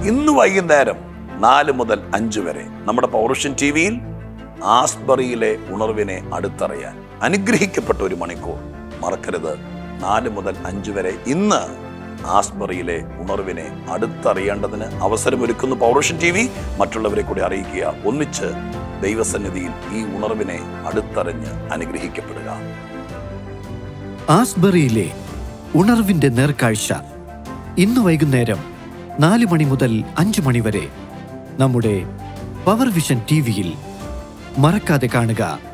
ഇന്ന് വൈകുന്നേരം 4 മുതൽ 5 വരെ നമ്മുടെ പവർവിഷൻ ടിവിയിൽ ആസ്ബറിയിലെ ഉണർവിനെ അടുത്തറിയാൻ അനുഗ്രഹിക്കപ്പെട്ട ഒരു മണിക്കൂർ മറക്കരുത്. 4 മുതൽ 5 വരെ ഇന്ന് ആസ്ബറിയിലെ ഉണർവിനെ അടുത്തറിയേണ്ടതിന് അവസരമൊരുക്കുന്നു പവർവിഷൻ ടി വി. മറ്റുള്ളവരെ കൂടി അറിയിക്കുക. ഒന്നിച്ച് ദൈവസന്നിധിയിൽ ഈ ഉണർവിനെ അടുത്തറിഞ്ഞ് അനുഗ്രഹിക്കപ്പെടുക. ആസ്ബറിയിലെ ഉണർവിന്റെ നേർക്കാഴ്ച ഇന്ന് വൈകുന്നേരം 4 മണി മുതൽ 5 മണി വരെ നമ്മുടെ പവർവിഷൻ ടിവിയിൽ മറക്കാതെ കാണുക.